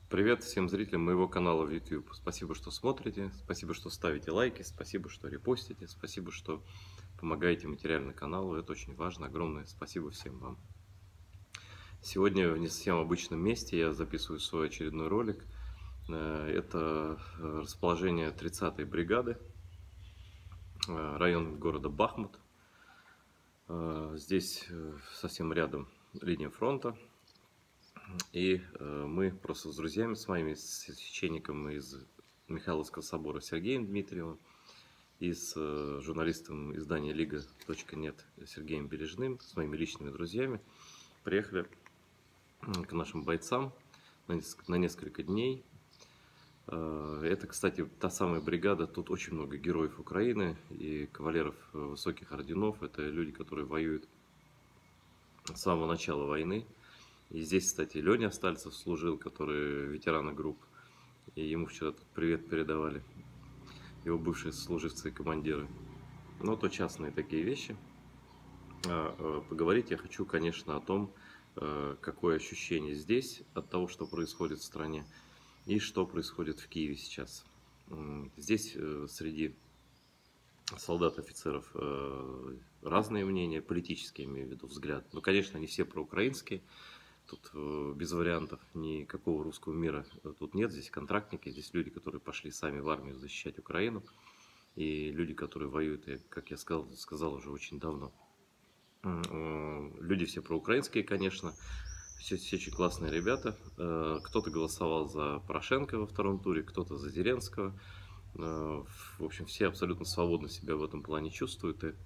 Привет всем зрителям моего канала в YouTube. Спасибо, что смотрите, спасибо, что ставите лайки, спасибо, что репостите, спасибо, что помогаете материально каналу. Это очень важно. Огромное спасибо всем вам. Сегодня в не совсем обычном месте я записываю свой очередной ролик. Это расположение 30-й бригады, район города Бахмут. Здесь совсем рядом линия фронта. И мы просто с друзьями, с моими священником из Михайловского собора Сергеем Дмитриевым и с журналистом издания Лига.нет Сергеем Бережным, с моими личными друзьями, приехали к нашим бойцам на несколько дней. Это, кстати, та самая бригада, тут очень много героев Украины и кавалеров высоких орденов. Это люди, которые воюют с самого начала войны. И здесь, кстати, Леня Стальцев служил, который ветерана групп. И ему вчера привет передавали его бывшие служивцы и командиры. Но то частные такие вещи. Поговорить я хочу, конечно, о том, какое ощущение здесь от того, что происходит в стране, и что происходит в Киеве сейчас. Здесь среди солдат, офицеров разные мнения, политические, имею в виду, взгляд. Ну, конечно, не все проукраинские. Тут без вариантов никакого русского мира тут нет. Здесь контрактники, здесь люди, которые пошли сами в армию защищать Украину. И люди, которые воюют, как я сказал уже очень давно. Люди все проукраинские, конечно. Все очень классные ребята. Кто-то голосовал за Порошенко во втором туре, кто-то за Зеленского. В общем, все абсолютно свободно себя в этом плане чувствуют. И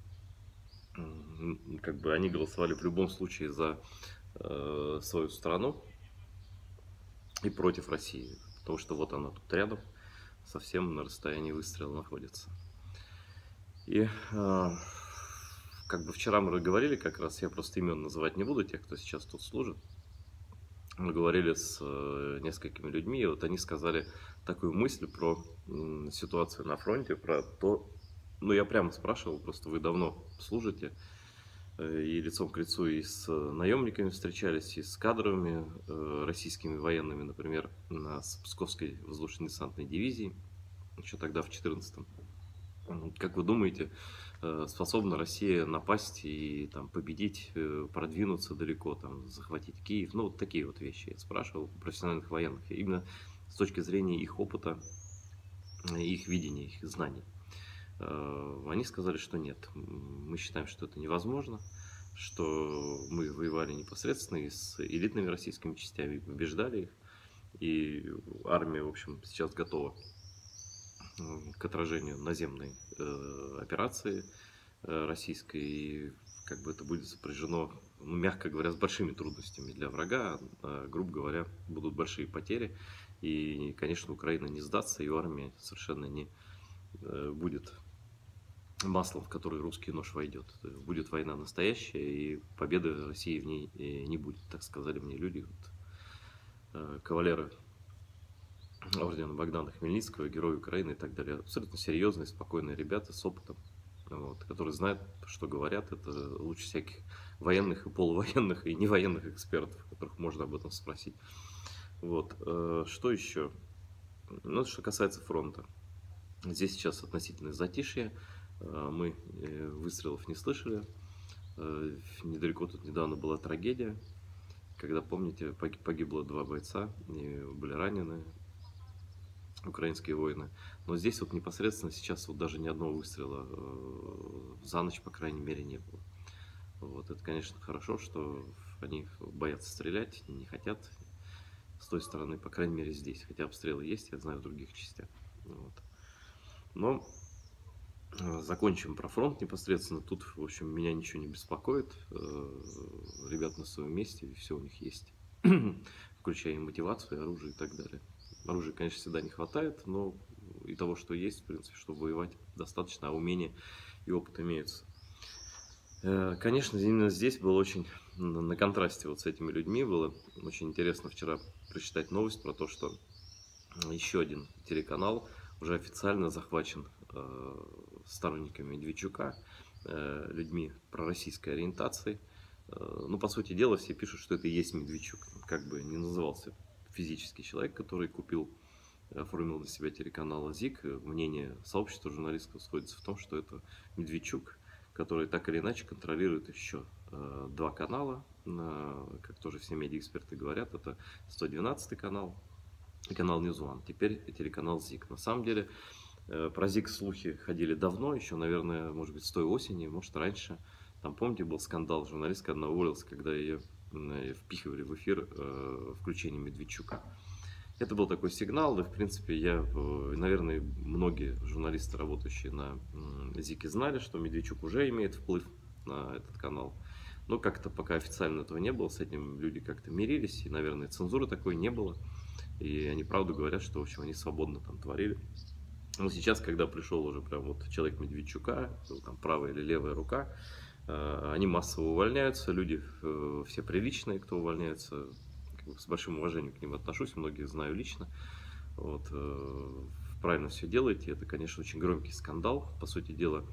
как бы они голосовали в любом случае за свою страну и против России, потому что вот она тут рядом, совсем на расстоянии выстрела находится. И как бы вчера мы говорили, как раз я просто имен называть не буду, тех, кто сейчас тут служит. Мы говорили с несколькими людьми, и вот они сказали такую мысль про ситуацию на фронте, про то, ну я прямо спрашивал, просто вы давно служите, и лицом к лицу и с наемниками встречались, и с кадровыми российскими военными, например, на Псковской воздушно-десантной дивизии, еще тогда в 2014-м. Как вы думаете, способна Россия напасть и там, победить, продвинуться далеко, там, захватить Киев? Ну, вот такие вот вещи я спрашивал профессиональных военных, именно с точки зрения их опыта, их видения, их знаний. Они сказали, что нет, мы считаем, что это невозможно, что мы воевали непосредственно и с элитными российскими частями, побеждали их, и армия, в общем, сейчас готова к отражению наземной операции российской, и как бы это будет сопряжено, ну, мягко говоря, с большими трудностями для врага, грубо говоря, будут большие потери, и, конечно, Украина не сдастся, ее армия совершенно не будет маслом, в который русский нож войдет. Будет война настоящая, и победы России в ней не будет, так сказали мне люди. Вот, кавалеры ордена Богдана Хмельницкого, герои Украины и так далее. Абсолютно серьезные, спокойные ребята с опытом, вот, которые знают, что говорят. Это лучше всяких военных и полувоенных, и невоенных экспертов, которых можно об этом спросить. Вот, что еще? Ну, что касается фронта. Здесь сейчас относительное затишье. Мы выстрелов не слышали. Недалеко тут недавно была трагедия, когда, помните, погибло 2 бойца, и были ранены украинские воины. Но здесь вот непосредственно сейчас вот даже ни одного выстрела за ночь, по крайней мере, не было. Вот, это, конечно, хорошо, что они боятся стрелять, не хотят с той стороны, по крайней мере, здесь. Хотя обстрелы есть, я знаю, в других частях. Вот. Но закончим про фронт непосредственно. Тут, в общем, меня ничего не беспокоит. Ребят на своем месте, и все у них есть. Включая и мотивацию, и оружие и так далее. Оружия, конечно, всегда не хватает, но и того, что есть, в принципе, чтобы воевать, достаточно, а умения и опыт имеются. Конечно, именно здесь было очень на контрасте вот с этими людьми. Было очень интересно вчера прочитать новость про то, что еще один телеканал уже официально захвачен сторонниками Медведчука, людьми пророссийской ориентации. Ну, по сути дела, все пишут, что это и есть Медведчук, как бы не назывался физический человек, который купил, оформил для себя телеканал ЗИК. Мнение сообщества журналистского сходится в том, что это Медведчук, который так или иначе контролирует еще два канала, как тоже все медиаэксперты говорят, это 112 канал и канал Ньюзван, теперь телеканал ЗИК. На самом деле про ЗИК слухи ходили давно, еще, наверное, может быть, с той осени, может, раньше. Там, помните, был скандал, журналистка одна уволилась, когда ее впихивали в эфир включение Медведчука. Это был такой сигнал, и, в принципе, наверное, многие журналисты, работающие на ЗИКе, знали, что Медведчук уже имеет вплыв на этот канал. Но как-то пока официально этого не было, с этим люди как-то мирились, и, наверное, цензуры такой не было. И они правду говорят, что, в общем, они свободно там творили. Но сейчас, когда пришел уже прям вот человек Медведчука, там правая или левая рука, они массово увольняются, люди все приличные, кто увольняется, с большим уважением к ним отношусь, многих знаю лично. Вот, правильно все делаете, это, конечно, очень громкий скандал, по сути дела,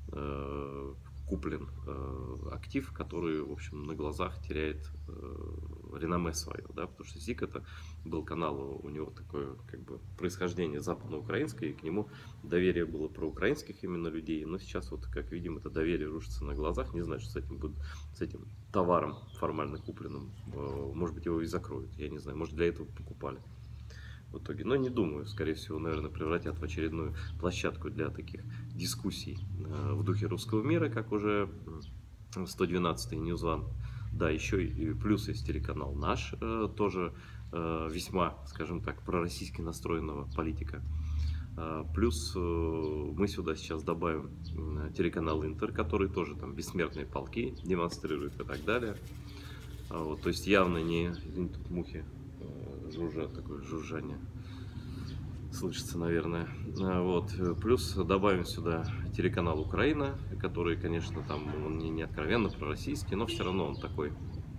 куплен актив, который, в общем, на глазах теряет реноме свое, да, потому что ЗИК это был канал, у него такое, как бы, происхождение западноукраинское, и к нему доверие было проукраинских именно людей, но сейчас, вот, как видим, это доверие рушится на глазах, не знаю, что с этим товаром формально купленным, может быть, его и закроют, я не знаю, может, для этого покупали в итоге. Но не думаю, скорее всего, наверное, превратят в очередную площадку для таких дискуссий в духе русского мира, как уже 112-й Ньюзван. Да, еще и плюс есть телеканал «Наш», тоже весьма, скажем так, пророссийски настроенного политика. Плюс мы сюда сейчас добавим телеканал «Интер», который тоже там бессмертные полки демонстрирует и так далее. Вот, то есть явно не тут мухи жужжат, такое жужжание слышится, наверное. Вот. Плюс добавим сюда телеканал «Украина», который, конечно, там он не откровенно пророссийский, но все равно он такой.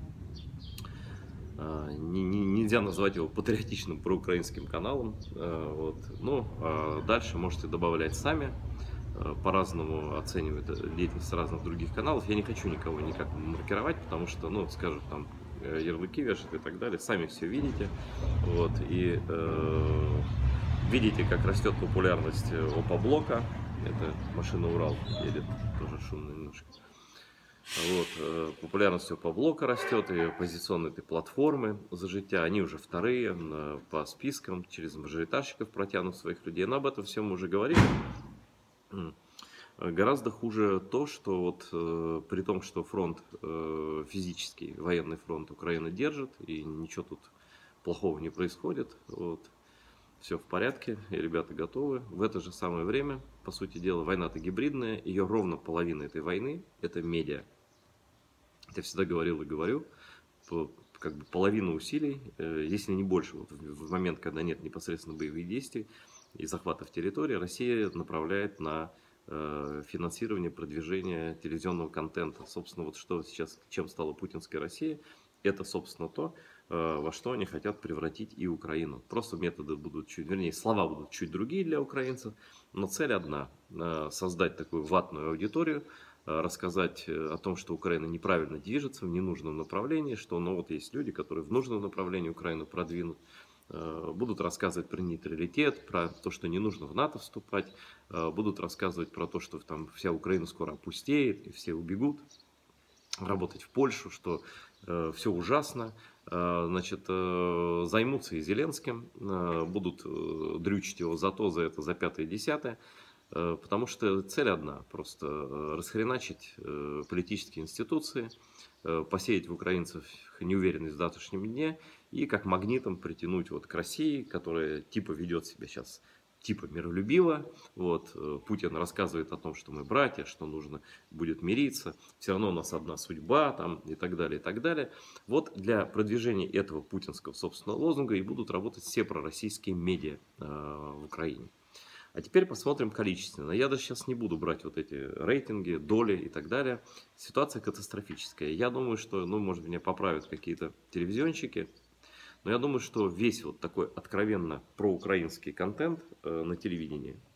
Нельзя назвать его патриотичным проукраинским каналом. Вот. Ну, дальше можете добавлять сами. По-разному оценивают деятельность разных других каналов. Я не хочу никого никак маркировать, потому что, ну, скажут, там ярлыки вешают и так далее. Сами все видите. Вот. И видите, как растет популярность Опоблока. Это машина Урал едет, тоже шумно немножко. Вот. Популярность Опоблока растет, и оппозиционные этой платформы «За життя», они уже вторые по спискам, через мажоритарщиков протянут своих людей. Но об этом всем мы уже говорили. Гораздо хуже то, что вот при том, что фронт физический, военный фронт Украина держит, и ничего тут плохого не происходит, вот, все в порядке, и ребята готовы. В это же самое время, по сути дела, война-то гибридная, ее ровно половина этой войны – это медиа. Я всегда говорил и говорю, как бы половину усилий, если не больше, вот в момент, когда нет непосредственно боевых действий и захватов территории, Россия направляет на финансирование, продвижение телевизионного контента. Собственно, вот что сейчас, чем стала путинская Россия, это, собственно, то, во что они хотят превратить и Украину. Просто методы будут чуть, вернее, слова будут чуть другие для украинцев, но цель одна – создать такую ватную аудиторию, рассказать о том, что Украина неправильно движется в ненужном направлении, что, ну, вот есть люди, которые в нужном направлении Украину продвинут, будут рассказывать про нейтралитет, про то, что не нужно в НАТО вступать, будут рассказывать про то, что там вся Украина скоро опустеет, и все убегут работать в Польшу, что все ужасно, значит, займутся и Зеленским, будут дрючить его за то, за это, за пятое, десятое, потому что цель одна, просто расхреначить политические институции, посеять в украинцев неуверенность в завтрашнем дне и как магнитом притянуть вот к России, которая типа ведет себя сейчас типа миролюбиво. Вот, Путин рассказывает о том, что мы братья, что нужно будет мириться, все равно у нас одна судьба там, и так далее, и так далее. Вот для продвижения этого путинского собственного лозунга и будут работать все пророссийские медиа в Украине. А теперь посмотрим количественно. Я даже сейчас не буду брать вот эти рейтинги, доли и так далее. Ситуация катастрофическая. Я думаю, что, ну, может, меня поправят какие-то телевизионщики, но я думаю, что весь вот такой откровенно проукраинский контент на телевидении,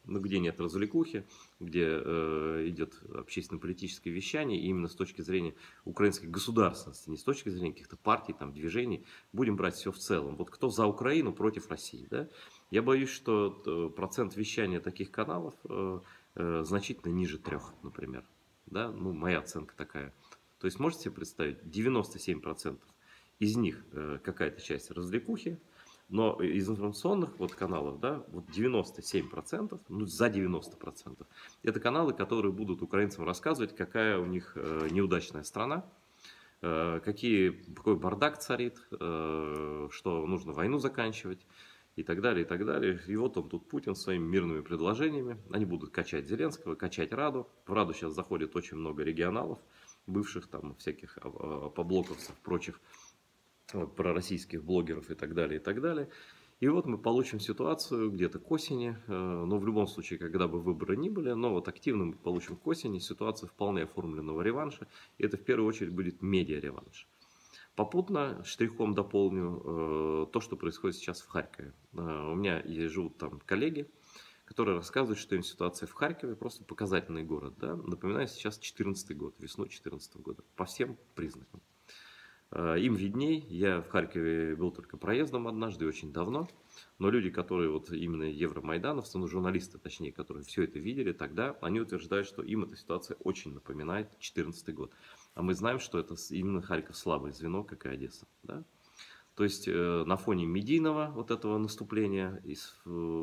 ну, где нет развлекухи, где идет общественно-политическое вещание, и именно с точки зрения украинской государственности, не с точки зрения каких-то партий, там, движений, будем брать все в целом. Вот кто за Украину против России, да? Я боюсь, что процент вещания таких каналов значительно ниже 3, например. Да? Ну, моя оценка такая. То есть, можете себе представить, 97% из них какая-то часть развлекухи, но из информационных вот каналов, да, вот 97%, ну за 90%, это каналы, которые будут украинцам рассказывать, какая у них неудачная страна, какой бардак царит, что нужно войну заканчивать и так далее, и так далее. И вот он тут, Путин, своими мирными предложениями, они будут качать Зеленского, качать Раду. В Раду сейчас заходит очень много регионалов, бывших там всяких поблоковцев, прочих вот, пророссийских блогеров и так далее, и так далее. И вот мы получим ситуацию где-то к осени, но в любом случае, когда бы выборы ни были, но вот активно мы получим к осени ситуацию вполне оформленного реванша, и это в первую очередь будет медиа-реванш. Попутно штрихом дополню то, что происходит сейчас в Харькове. У меня живут там коллеги, которые рассказывают, что им ситуация в Харькове просто напоминает город. Да? Напоминаю, сейчас 2014 год, весной 2014 года, по всем признакам. Им видней, я в Харькове был только проездом однажды, очень давно, но люди, которые вот именно евромайдановцы, ну журналисты точнее, которые все это видели тогда, они утверждают, что им эта ситуация очень напоминает 2014 год. А мы знаем, что это именно Харьков слабое звено, как и Одесса. Да? То есть на фоне медийного вот этого наступления из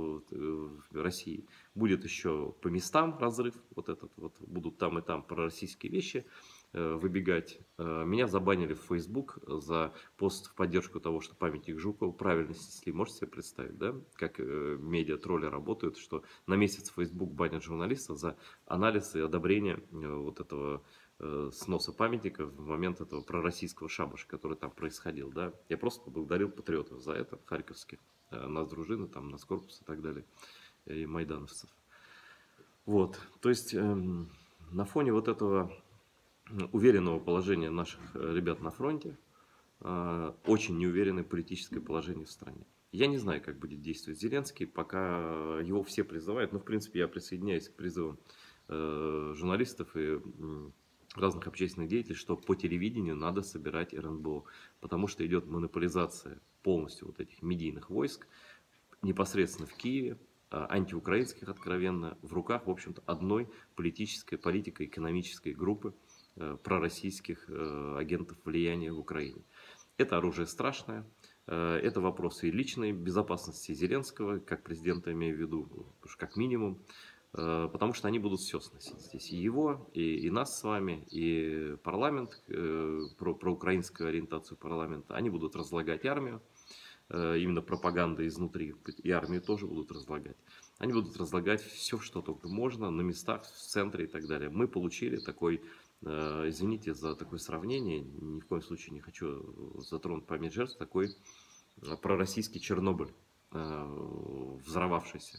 России будет еще по местам разрыв, вот этот вот, будут там и там пророссийские вещи выбегать. Меня забанили в Facebook за пост в поддержку того, что памятник Жукову правильно снесли. Можете себе представить, да, как медиа-тролли работают, что на месяц Facebook банят журналистов за анализ и одобрение вот этого сноса памятника в момент этого пророссийского шабаша, который там происходил, да. Я просто поблагодарил патриотов за это, харьковских, нас дружины, там, нас корпус и так далее, и майдановцев. Вот, то есть на фоне вот этого уверенного положения наших ребят на фронте, очень неуверенное политическое положение в стране. Я не знаю, как будет действовать Зеленский, пока его все призывают, но в принципе я присоединяюсь к призывам журналистов и разных общественных деятелей, что по телевидению надо собирать РНБО, потому что идет монополизация полностью вот этих медийных войск непосредственно в Киеве, антиукраинских откровенно, в руках, в общем-то, одной политико-экономической группы пророссийских агентов влияния в Украине. Это оружие страшное, это вопросы и личной безопасности Зеленского, как президента имею в виду, как минимум, потому что они будут все сносить здесь. И его, и нас с вами, и парламент, про украинскую ориентацию парламента. Они будут разлагать армию, именно пропаганда изнутри, и армию тоже будут разлагать. Они будут разлагать все, что только можно, на местах, в центре и так далее. Мы получили такой, извините за такое сравнение, ни в коем случае не хочу затронуть память жертв, такой пророссийский Чернобыль, взорвавшийся.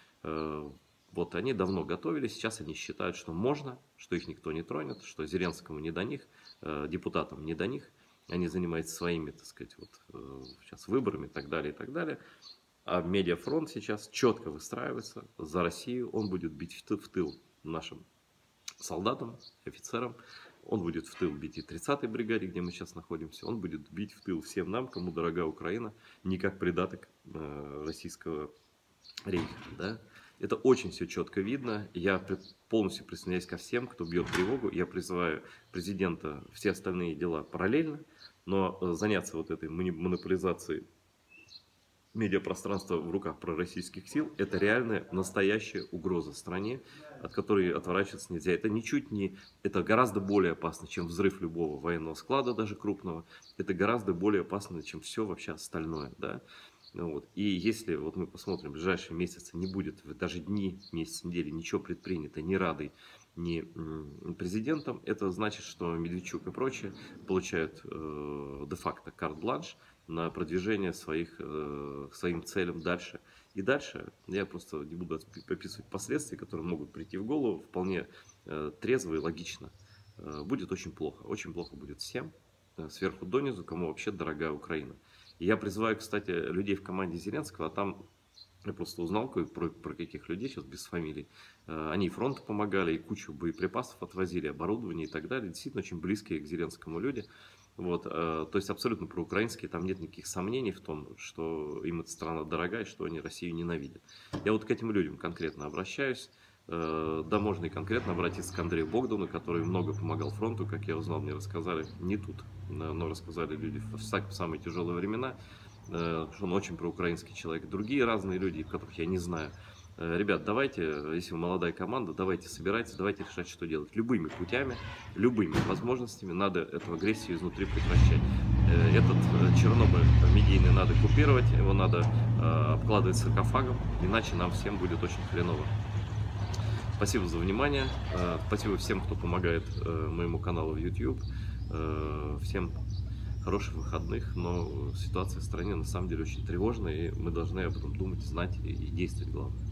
Вот они давно готовились, сейчас они считают, что можно, что их никто не тронет, что Зеленскому не до них, депутатам не до них. Они занимаются своими, так сказать, вот сейчас выборами и так далее, и так далее. А медиафронт сейчас четко выстраивается за Россию. Он будет бить в тыл нашим солдатам, офицерам. Он будет в тыл бить и 30-й бригаде, где мы сейчас находимся. Он будет бить в тыл всем нам, кому дорога Украина, не как придаток российского рейха, да. Это очень все четко видно. Я полностью присоединяюсь ко всем, кто бьет тревогу. Я призываю президента все остальные дела параллельно, но заняться вот этой монополизацией медиапространства в руках пророссийских сил – это реальная, настоящая угроза стране, от которой отворачиваться нельзя. Это ничуть не… Это гораздо более опасно, чем взрыв любого военного склада, даже крупного. Это гораздо более опасно, чем все вообще остальное, да. Вот. И если вот мы посмотрим, в ближайшие месяцы не будет, даже дни, месяцы, недели, ничего предпринято ни Радой, ни президентом, это значит, что Медведчук и прочие получают де-факто карт-бланш на продвижение своим целям дальше. И дальше, я просто не буду описывать последствия, которые могут прийти в голову, вполне трезво и логично. Будет очень плохо будет всем, сверху донизу, кому вообще дорога Украина. И я призываю, кстати, людей в команде Зеленского, а там Я просто узнал про каких людей, сейчас без фамилий. Они и фронту помогали, и кучу боеприпасов отвозили, оборудование и так далее. Действительно, очень близкие к Зеленскому люди. Вот, то есть абсолютно проукраинские, там нет никаких сомнений в том, что им эта страна дорогая, что они Россию ненавидят. Я вот к этим людям конкретно обращаюсь. Да, можно и конкретно обратиться к Андрею Богдану, который много помогал фронту, как я узнал, мне рассказали, не тут, но рассказали люди в самые тяжелые времена, что он очень проукраинский человек. Другие разные люди, которых я не знаю. Ребят, давайте, если вы молодая команда, давайте собирайтесь, давайте решать, что делать. Любыми путями, любыми возможностями надо эту агрессию изнутри прекращать. Этот Чернобыль медийный надо купировать, его надо обкладывать саркофагом, иначе нам всем будет очень хреново. Спасибо за внимание, спасибо всем, кто помогает моему каналу в YouTube, всем хороших выходных, но ситуация в стране на самом деле очень тревожная, и мы должны об этом думать, знать и действовать, главное.